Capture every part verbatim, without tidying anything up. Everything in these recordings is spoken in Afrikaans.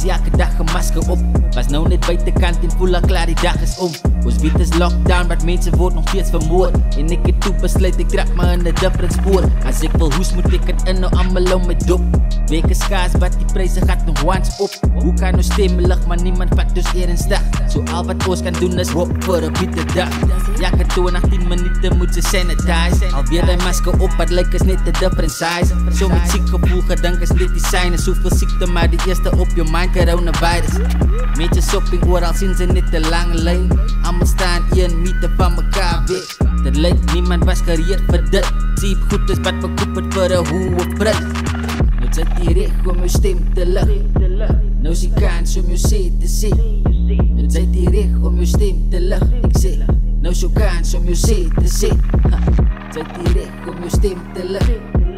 elke dag 'n masker op. Was nou net buitekant en voel al klaar die dag is om. Ons weet is lockdown, maar mense word nog steeds vermoord. En ek het toe besluit, ek trap maar in 'n different spoor. As ek wil hoes, moet ek het in nou allemaal om my dop. Weke skaars, wat die pryse gaat nog once op. Hoe kan ons stemmelig, maar niemand vat dus ernstig. So al wat ons kan doen is hoop vir 'n beter dag. Ja, ek toe na tien minute moet ze sanitize. Alweer die masker op, het lyk is net 'n different size. So met ziek gevoel gedink is net die sign. Is soveel siekte, maar die eerste op jou mind, coronavirus. Mense shopping oral, sien ze net 'n lang lyn. Almal staan een meter van mekaar weg. Dit lyk niemand was gereed vir dit. Cheap goed is wat verkoop het vir 'n hoë prys. Nou sit die reg om jou stem te lig. Nou is die kans om jou sê te sê. Nou sit die reg om jou stem te lig. Ek sê, nou is jou kans om jou sê te sê. Sit die reg om jou stem te lig.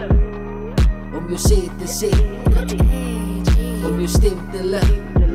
Om jou sê te sê. Om jou stem te lig.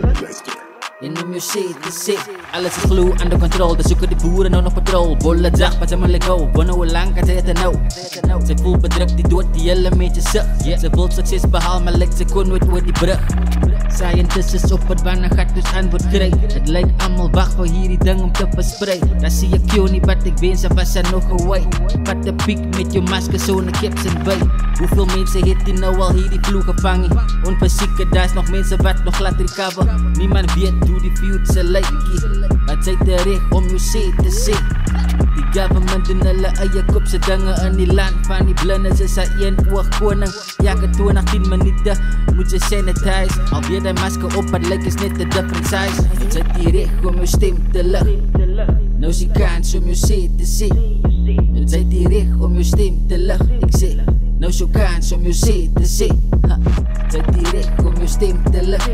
En om jou sê te sê. Alles is glo under control, dus zoeken die boeren nou nog patrol. Bolle dag, wat ze maar go. Wanneer hoe lang kan ze het nou? Ze voelt bedrukt, die dood, die hele beetje suk. Ze wil succes behaal, maar lijkt ze kon nooit oor die brug. Scientists is op het wanneer gaat dus antwoord kry. Het lijkt allemaal wacht voor hierdie ding om te verspreid. Dan zie ik jou niet wat ik wens, of was er nog gewaaid. Wat de piek met jou masker zo'n kips en bij. Hoeveel mensen het die nou al hierdie vloeg gevangen? Onverzieke, daar is nog mensen wat nog laat recover. Niemand weet hoe die future lijkt. Wat zij terecht om jou sê te sê. Die government doen hulle eie kopse dinge in die land van die blindes is hy een oog koning. Ja, ek het twintig tien minute moet jy sanitize. Alweer die masker op, wat lyk is net 'n different size. Dit sit die reg om jou stem te lig. Nou is die kans om jou sê te sê. Dit sit die reg om jou stem te lig. Ek sê, nou is jou kans om jou sê te sê. Dit sit die reg om jou stem te lig.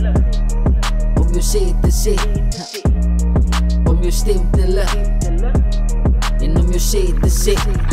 Om jou sê te sê. Om jou stem te lig. En om jou sê te sê.